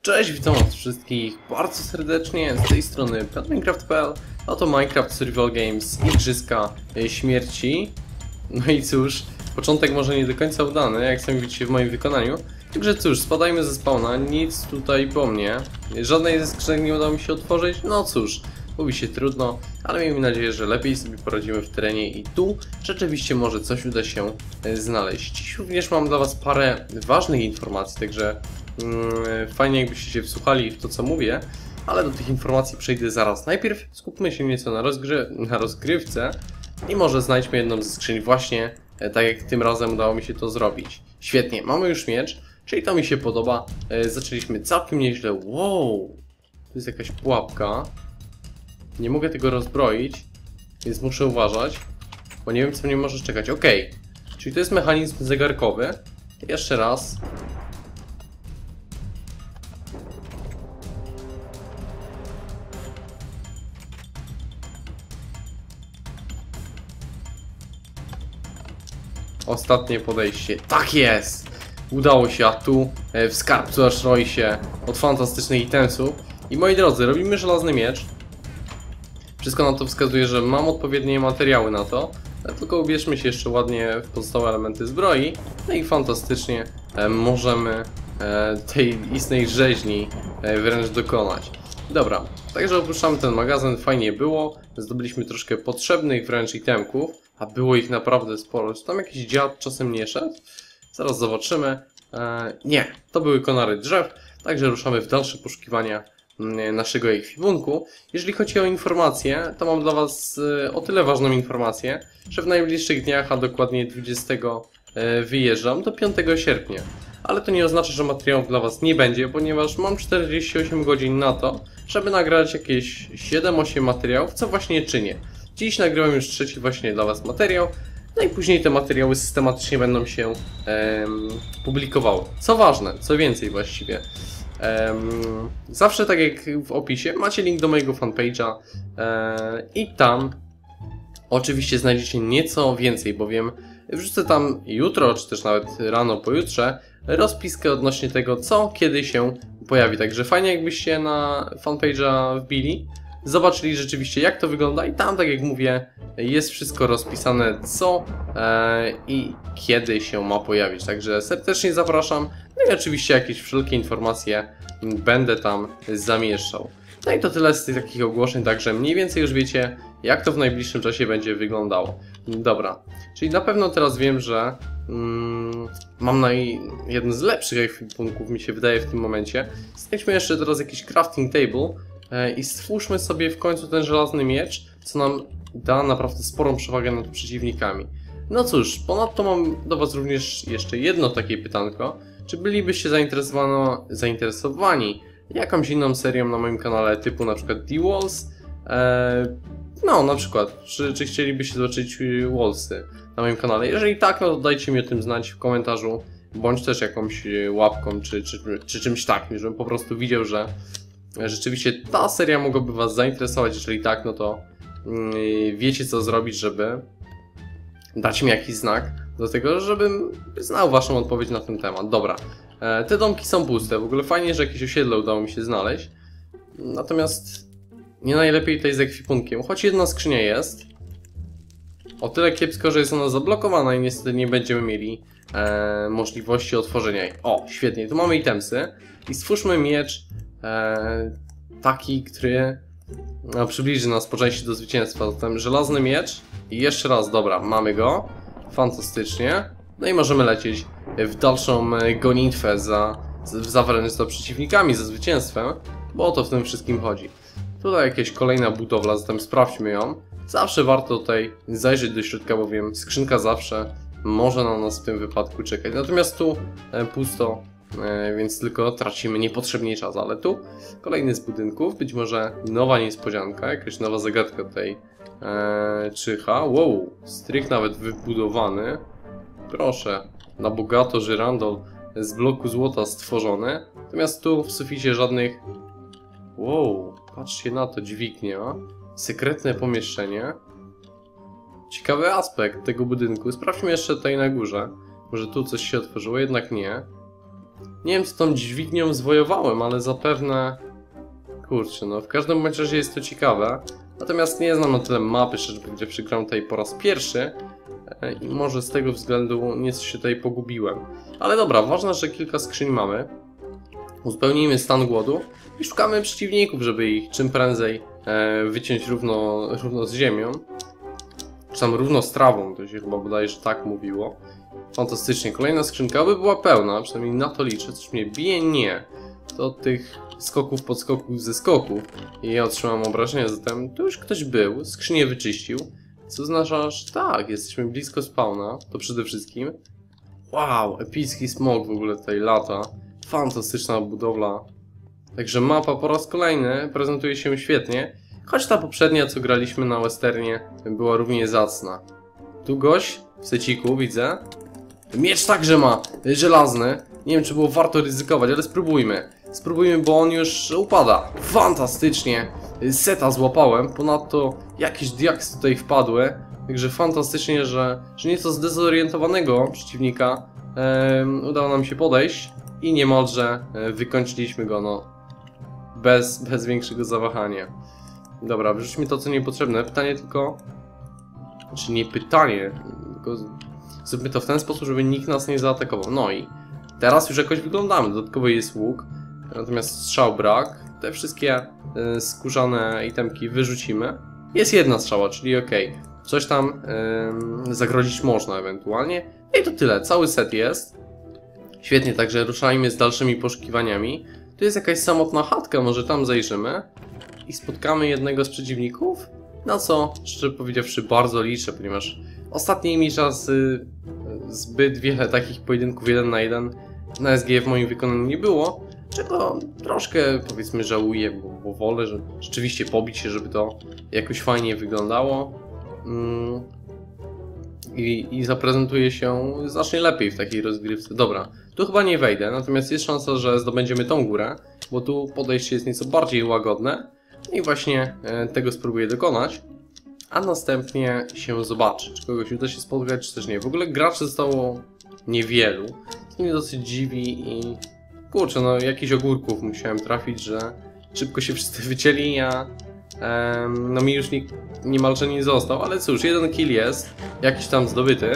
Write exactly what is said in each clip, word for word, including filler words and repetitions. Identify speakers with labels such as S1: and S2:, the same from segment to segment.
S1: Cześć, witam was wszystkich bardzo serdecznie, z tej strony Minecraft kropka p l, a to Minecraft Survival Games, Igrzyska Śmierci. No i cóż, początek może nie do końca udany, jak sami widzicie w moim wykonaniu. Także cóż, spadajmy ze spawna, nic tutaj po mnie, żadnej ze skrzynek nie udało mi się otworzyć, no cóż, mówi się trudno, ale miejmy nadzieję, że lepiej sobie poradzimy w terenie i tu rzeczywiście może coś uda się znaleźć. Dziś również mam dla was parę ważnych informacji, także mm, fajnie jakbyście się wsłuchali w to, co mówię, ale do tych informacji przejdę zaraz. Najpierw skupmy się nieco na, rozgry na rozgrywce i może znajdźmy jedną ze skrzyń właśnie tak jak tym razem udało mi się to zrobić. Świetnie, mamy już miecz, czyli to mi się podoba, zaczęliśmy całkiem nieźle. Wow, to jest jakaś pułapka. Nie mogę tego rozbroić, więc muszę uważać, bo nie wiem, co mnie może czekać. Ok, czyli to jest mechanizm zegarkowy. Jeszcze raz. Ostatnie podejście. Tak jest! Udało się, a tu w skarbcu aż roi się od fantastycznych itemsów. I moi drodzy, robimy żelazny miecz. Wszystko na to wskazuje, że mam odpowiednie materiały na to, tylko ubierzmy się jeszcze ładnie w pozostałe elementy zbroi, no i fantastycznie e, możemy e, tej istnej rzeźni e, wręcz dokonać. Dobra, także opuszczamy ten magazyn, fajnie było, zdobyliśmy troszkę potrzebnych wręcz itemków, a było ich naprawdę sporo. Czy tam jakiś dziad czasem nie szedł? Zaraz zobaczymy. E, nie, to były konary drzew, także ruszamy w dalsze poszukiwania naszego ekwipunku. Jeżeli chodzi o informacje, to mam dla was o tyle ważną informację, że w najbliższych dniach, a dokładnie dwudziestego wyjeżdżam do piątego sierpnia. Ale to nie oznacza, że materiałów dla was nie będzie, ponieważ mam czterdzieści osiem godzin na to, żeby nagrać jakieś siedem osiem materiałów, co właśnie czynię. Dziś nagrywam już trzeci właśnie dla was materiał, no i później te materiały systematycznie będą się em, publikowały. Co ważne, co więcej właściwie. Um, zawsze tak jak w opisie macie link do mojego fanpage'a e, i tam oczywiście znajdziecie nieco więcej, bowiem wrzucę tam jutro, czy też nawet rano pojutrze rozpiskę odnośnie tego, co kiedy się pojawi. Także fajnie jakbyście na fanpage'a wbili, zobaczyli rzeczywiście jak to wygląda i tam, tak jak mówię, jest wszystko rozpisane, co e, i kiedy się ma pojawić. Także serdecznie zapraszam. No i oczywiście jakieś wszelkie informacje będę tam zamieszczał. No i to tyle z tych takich ogłoszeń, także mniej więcej już wiecie, jak to w najbliższym czasie będzie wyglądało. Dobra, czyli na pewno teraz wiem, że mm, mam naj... jeden z lepszych ekwipunków, mi się wydaje w tym momencie. Znajdźmy jeszcze teraz jakiś crafting table e, i stwórzmy sobie w końcu ten żelazny miecz, co nam da naprawdę sporą przewagę nad przeciwnikami. No cóż, ponadto mam do was również jeszcze jedno takie pytanko. Czy bylibyście zainteresowani jakąś inną serią na moim kanale, typu na przykład The Walls? Eee, no, na przykład, czy, czy chcielibyście zobaczyć Wallsy na moim kanale? Jeżeli tak, no to dajcie mi o tym znać w komentarzu, bądź też jakąś łapką, czy, czy, czy czymś takim, żebym po prostu widział, że rzeczywiście ta seria mogłaby was zainteresować. Jeżeli tak, no to yy, wiecie co zrobić, żeby dać mi jakiś znak do tego, żebym znał waszą odpowiedź na ten temat. Dobra, e, te domki są puste, w ogóle fajnie, że jakieś osiedle udało mi się znaleźć. Natomiast nie najlepiej tutaj z ekwipunkiem, choć jedna skrzynia jest. O tyle kiepsko, że jest ona zablokowana i niestety nie będziemy mieli e, możliwości otworzenia jej. O, świetnie, tu mamy itemsy i stwórzmy miecz e, taki, który no, przybliży nas po części do zwycięstwa. Zatem żelazny miecz i jeszcze raz, dobra, mamy go. Fantastycznie. No i możemy lecieć w dalszą gonitwę za, za wręcz za przeciwnikami, za zwycięstwem, bo o to w tym wszystkim chodzi. Tutaj jakaś kolejna budowla, zatem sprawdźmy ją. Zawsze warto tutaj zajrzeć do środka, bowiem skrzynka zawsze może na nas w tym wypadku czekać. Natomiast tu pusto, więc tylko tracimy niepotrzebnie czas, ale tu kolejny z budynków, być może nowa niespodzianka, jakaś nowa zagadka tutaj Eee, czyha. Wow, strych nawet wybudowany. Proszę, na bogato żyrandol z bloku złota stworzony. Natomiast tu w suficie żadnych... Wow, patrzcie na to, dźwignia. Sekretne pomieszczenie. Ciekawy aspekt tego budynku. Sprawdźmy jeszcze tutaj na górze. Może tu coś się otworzyło, jednak nie. Nie wiem, co tą dźwignią zwojowałem, ale zapewne... Kurczę, no w każdym razie jest to ciekawe. Natomiast nie znam na tyle mapy, żeby gdzie przygram tutaj po raz pierwszy. I może z tego względu nieco się tutaj pogubiłem. Ale dobra, ważne, że kilka skrzyń mamy. Uzupełnijmy stan głodu i szukamy przeciwników, żeby ich czym prędzej e, wyciąć równo, równo z ziemią. Czy tam równo z trawą, to się chyba bodajże tak mówiło. Fantastycznie, kolejna skrzynka, aby była pełna, przynajmniej na to liczę. Coś mnie bije? Nie. To od tych skoków, podskoków, ze skoków. I ja otrzymałem obrażenia, zatem tu już ktoś był, skrzynię wyczyścił. Co oznacza, że tak, jesteśmy blisko spawna, to przede wszystkim. Wow, epicki smog w ogóle tutaj lata. Fantastyczna budowla. Także mapa po raz kolejny prezentuje się świetnie. Choć ta poprzednia, co graliśmy na westernie, była równie zacna. Tu gość w seciku, widzę. Miecz także ma, żelazny. Nie wiem, czy było warto ryzykować, ale spróbujmy. Spróbujmy, bo on już upada. Fantastycznie. Seta złapałem, ponadto jakieś diaksy tutaj wpadły. Także fantastycznie, że, że nieco zdezorientowanego przeciwnika e, udało nam się podejść. I niemalże e, wykończyliśmy go, no. Bez, bez większego zawahania. Dobra, wyrzućmy to, co niepotrzebne. Pytanie tylko... Czy nie pytanie, tylko zróbmy to w ten sposób, żeby nikt nas nie zaatakował. No i teraz już jakoś wyglądamy. Dodatkowo jest łuk, natomiast strzał brak. Te wszystkie y, skórzane itemki wyrzucimy. Jest jedna strzała, czyli ok. Coś tam y, zagrozić można ewentualnie. I to tyle, cały set jest. Świetnie, także ruszajmy z dalszymi poszukiwaniami. Tu jest jakaś samotna chatka, może tam zajrzymy. I spotkamy jednego z przeciwników. Na co, szczerze powiedziawszy, bardzo liczę, ponieważ ostatnimi czasy zbyt wiele takich pojedynków jeden na jeden na S G w moim wykonaniu nie było, czego troszkę, powiedzmy, żałuję, bo, bo wolę, że rzeczywiście pobić się, żeby to jakoś fajnie wyglądało mm. I, i zaprezentuje się znacznie lepiej w takiej rozgrywce. Dobra, tu chyba nie wejdę, natomiast jest szansa, że zdobędziemy tą górę, bo tu podejście jest nieco bardziej łagodne. I właśnie e, tego spróbuję dokonać, a następnie się zobaczy, czy kogoś uda się spotkać, czy też nie. W ogóle graczy zostało niewielu, co mnie dosyć dziwi i kurczę, no jakichś ogórków musiałem trafić, że szybko się wszyscy wycięli, a e, no mi już nie, niemalże nie został, ale cóż, jeden kill jest, jakiś tam zdobyty.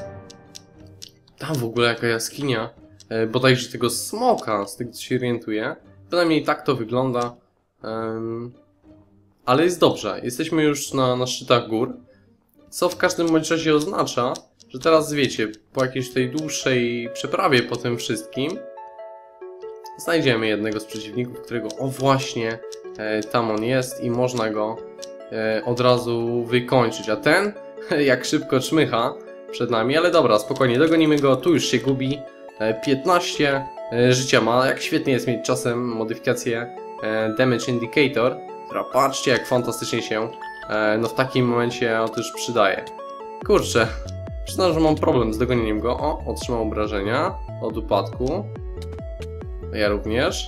S1: Tam w ogóle jaka jaskinia, e, bodajże tego smoka, z tego co się orientuję, przynajmniej tak to wygląda. Um, ale jest dobrze, jesteśmy już na, na szczytach gór, co w każdym bądź razie oznacza, że teraz wiecie, po jakiejś tej dłuższej przeprawie po tym wszystkim znajdziemy jednego z przeciwników, którego o właśnie e, tam on jest i można go e, od razu wykończyć, a ten jak szybko czmycha przed nami, ale dobra, spokojnie, dogonimy go, tu już się gubi, e, piętnaście e, życia ma, jak świetnie jest mieć czasem modyfikację Damage Indicator, która patrzcie jak fantastycznie się e, no w takim momencie otóż przydaje. Kurczę, przyznam, że mam problem z dogonieniem go. O, otrzymał obrażenia od upadku. Ja również.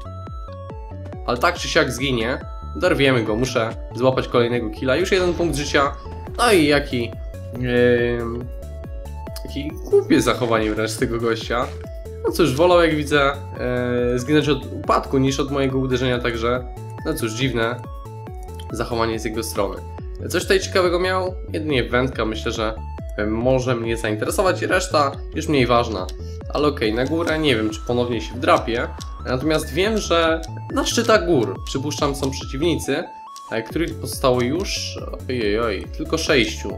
S1: Ale tak czy siak zginie. Dorwiemy go, muszę złapać kolejnego killa. Już jeden punkt życia. No i jaki... Yy, jaki głupie zachowanie wręcz z tego gościa. No cóż, wolał jak widzę e, zginąć od upadku niż od mojego uderzenia, także no cóż, dziwne zachowanie z jego strony. Coś tutaj ciekawego miał? Jedynie wędka, myślę, że może mnie zainteresować, reszta już mniej ważna. Ale okej, okay, na górę nie wiem, czy ponownie się wdrapię, natomiast wiem, że na szczytach gór, przypuszczam, są przeciwnicy, których pozostało już, ojej, oj, tylko sześciu.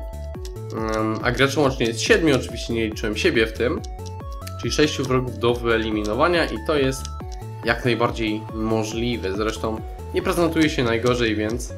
S1: A graczy łącznie jest siedmiu, oczywiście nie liczyłem siebie w tym. Czyli sześciu wrogów do wyeliminowania i to jest jak najbardziej możliwe. Zresztą nie prezentuje się najgorzej, więc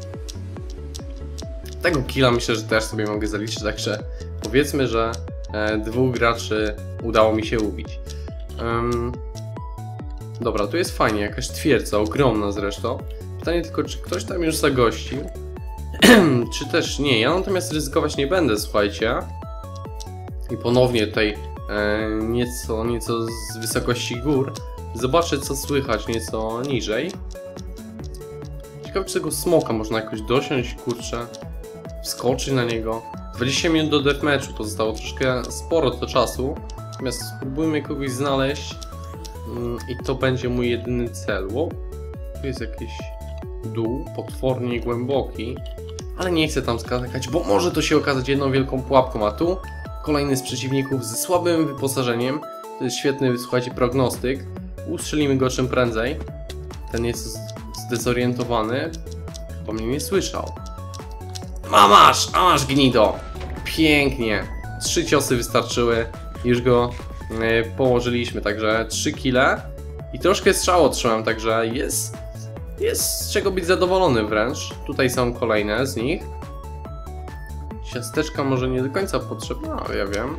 S1: tego killa myślę, że też sobie mogę zaliczyć. Także powiedzmy, że e, dwóch graczy udało mi się ubić. Um, dobra, tu jest fajnie, jakaś twierdza, ogromna zresztą. Pytanie tylko, czy ktoś tam już zagościł, czy też nie. Ja natomiast ryzykować nie będę, słuchajcie. I ponownie tutaj e, nieco, nieco z wysokości gór zobaczę, co słychać nieco niżej. Ciekawe, czy tego smoka można jakoś dosiąść, kurczę, wskoczyć na niego. dwadzieścia minut do deathmatchu, pozostało troszkę sporo to czasu. Natomiast spróbujmy kogoś znaleźć. I to będzie mój jedyny cel. Wow. Tu jest jakiś dół, potwornie głęboki, ale nie chcę tam skakać, bo może to się okazać jedną wielką pułapką, a tu kolejny z przeciwników ze słabym wyposażeniem. To jest świetny, słuchajcie, prognostyk. Ustrzelimy go czym prędzej. Ten jest zdezorientowany. Chyba mnie nie słyszał. A masz, a masz gnido. Pięknie. Trzy ciosy wystarczyły. Już go yy, położyliśmy, także trzy kile. I troszkę strzał otrzymałem, także jest, jest z czego być zadowolony wręcz. Tutaj są kolejne z nich. Ciasteczka może nie do końca potrzebne, ale ja wiem.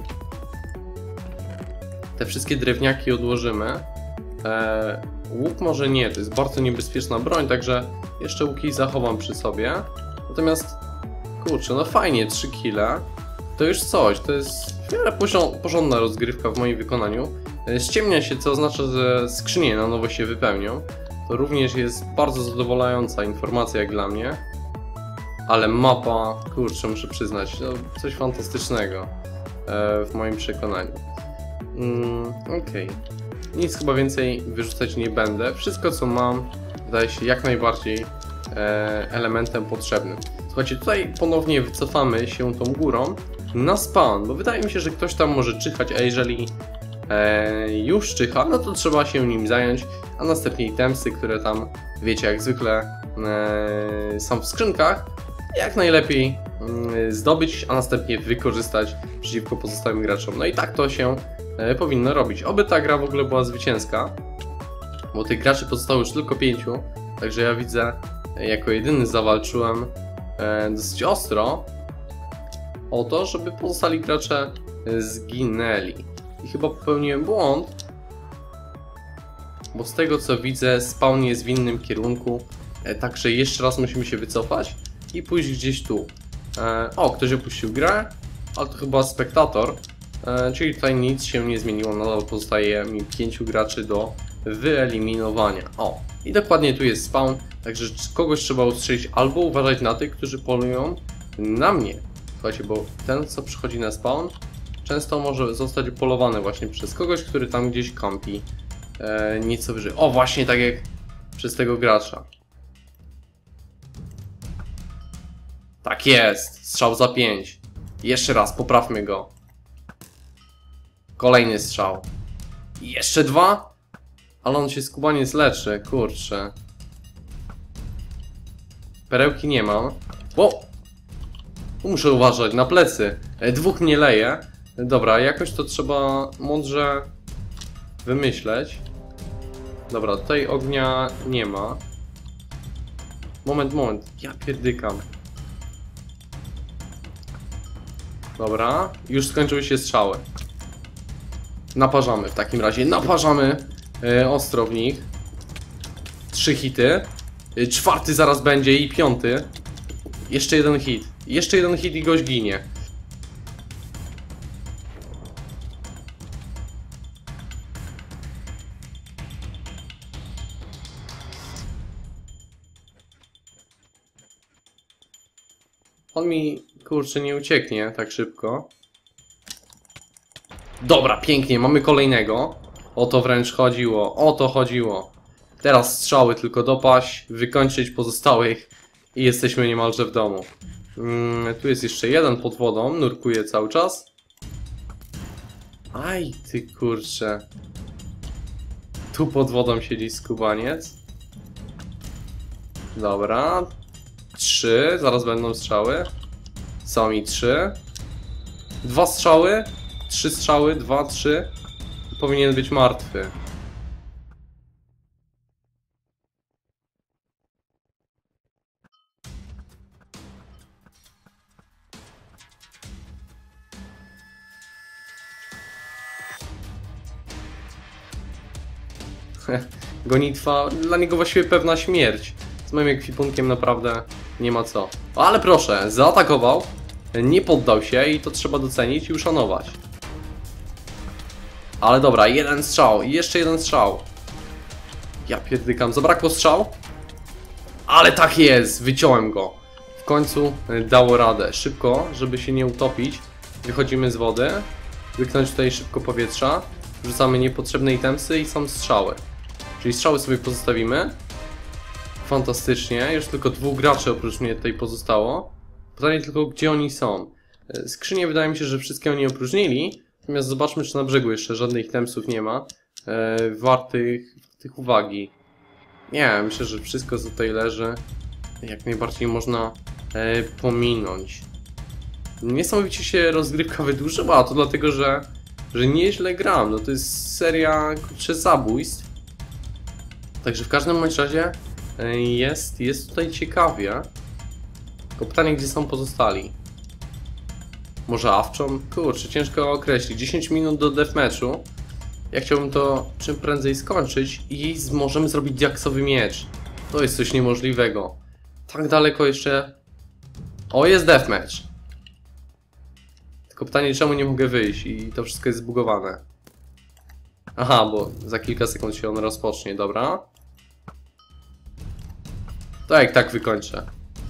S1: Te wszystkie drewniaki odłożymy. Eee, łuk może nie, to jest bardzo niebezpieczna broń, także jeszcze łuki zachowam przy sobie. Natomiast, kurczę, no fajnie, trzy kile. To już coś, to jest w miarę porządna rozgrywka w moim wykonaniu. Ściemnia się, co oznacza, że skrzynie na nowo się wypełnią. To również jest bardzo zadowalająca informacja jak dla mnie. Ale mapa, kurczę, muszę przyznać, no, coś fantastycznego e, w moim przekonaniu. Mm, Okej. Okay. Nic chyba więcej wyrzucać nie będę. Wszystko co mam wydaje się jak najbardziej e, elementem potrzebnym. Słuchajcie, tutaj ponownie wycofamy się tą górą na spawn, bo wydaje mi się, że ktoś tam może czyhać, a jeżeli e, już czyha, no to trzeba się nim zająć, a następnie itemsy, które tam, wiecie, jak zwykle e, są w skrzynkach, jak najlepiej e, zdobyć, a następnie wykorzystać przeciwko pozostałym graczom. No i tak to się e, powinno robić. Oby ta gra w ogóle była zwycięska, bo tych graczy pozostało już tylko pięciu, także ja widzę, e, jako jedyny zawalczyłem e, dosyć ostro o to, żeby pozostali gracze zginęli. I chyba popełniłem błąd, bo z tego co widzę spawn jest w innym kierunku, e, także jeszcze raz musimy się wycofać i pójść gdzieś tu. E, o, ktoś opuścił grę, ale to chyba spektator, e, czyli tutaj nic się nie zmieniło, nadal pozostaje mi pięciu graczy do wyeliminowania. O, i dokładnie tu jest spawn, także kogoś trzeba ustrzelić albo uważać na tych, którzy polują na mnie. Słuchajcie, bo ten co przychodzi na spawn często może zostać upolowany właśnie przez kogoś, który tam gdzieś kampi e, nieco wyżej. O, właśnie tak jak przez tego gracza. Tak jest, strzał za pięć. Jeszcze raz, poprawmy go. Kolejny strzał. Jeszcze dwa? Ale on się skubaniec leczy, kurczę. Perełki nie mam. Wow! Muszę uważać na plecy. Dwóch mnie leje. Dobra, jakoś to trzeba mądrze wymyśleć. Dobra, tutaj ognia nie ma. Moment, moment. Ja pierdykam. Dobra, już skończyły się strzały. Naparzamy w takim razie. Naparzamy e, ostro w nich. Trzy hity. E, czwarty zaraz będzie i piąty. Jeszcze jeden hit. Jeszcze jeden hit i gość ginie. On mi, kurczę, nie ucieknie tak szybko. Dobra, pięknie, mamy kolejnego. O to wręcz chodziło, o to chodziło. Teraz strzały tylko dopaść, wykończyć pozostałych i jesteśmy niemalże w domu. Hmm, tu jest jeszcze jeden pod wodą, nurkuje cały czas. Aj, ty kurczę. Tu pod wodą siedzi skubaniec. Dobra. Trzy, zaraz będą strzały. Są mi trzy. Dwa strzały. Trzy strzały, dwa, trzy. Powinien być martwy. Gonitwa, dla niego właściwie pewna śmierć. Z moim ekwipunkiem naprawdę nie ma co. O, ale proszę, zaatakował, nie poddał się i to trzeba docenić i uszanować. Ale dobra, jeden strzał i jeszcze jeden strzał. Ja pierdykam, zabrakło strzał? Ale tak jest, wyciąłem go. W końcu dało radę. Szybko, żeby się nie utopić, wychodzimy z wody. Wyknąć tutaj szybko powietrza. Rzucamy niepotrzebne itemsy i są strzały. Czyli strzały sobie pozostawimy. Fantastycznie, już tylko dwóch graczy oprócz mnie tutaj pozostało. Pytanie tylko, gdzie oni są. Skrzynie wydaje mi się, że wszystkie oni opróżnili. Natomiast zobaczmy, czy na brzegu jeszcze żadnych itemsów nie ma e, wartych tych uwagi. Nie, myślę, że wszystko co tutaj leży jak najbardziej można e, pominąć. Niesamowicie się rozgrywka wydłużyła, a to dlatego, że, że nieźle gram. No to jest seria kurczę zabójstw. Także w każdym bądź razie e, jest, jest tutaj ciekawie. Tylko pytanie, gdzie są pozostali? Może Awczą? Kurczę, ciężko określić. dziesięć minut do deathmatchu. Ja chciałbym to czym prędzej skończyć i możemy zrobić diaksowy miecz. To jest coś niemożliwego. Tak daleko jeszcze... O, jest deathmatch. Tylko pytanie, czemu nie mogę wyjść i to wszystko jest zbugowane. Aha, bo za kilka sekund się on rozpocznie, dobra. To jak tak wykończę.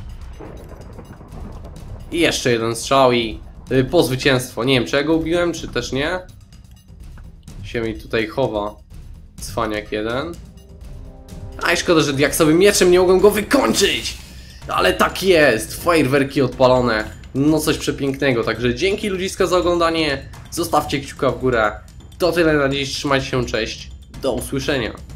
S1: I jeszcze jeden strzał i yy, po zwycięstwo. Nie wiem, czy ja go ubiłem, czy też nie. Się mi tutaj chowa cwaniak jeden. A i szkoda, że diaksowym mieczem nie mogłem go wykończyć. Ale tak jest, fajerwerki odpalone. No coś przepięknego, także dzięki ludziska za oglądanie. Zostawcie kciuka w górę. To tyle na dziś, trzymajcie się, cześć. Do usłyszenia.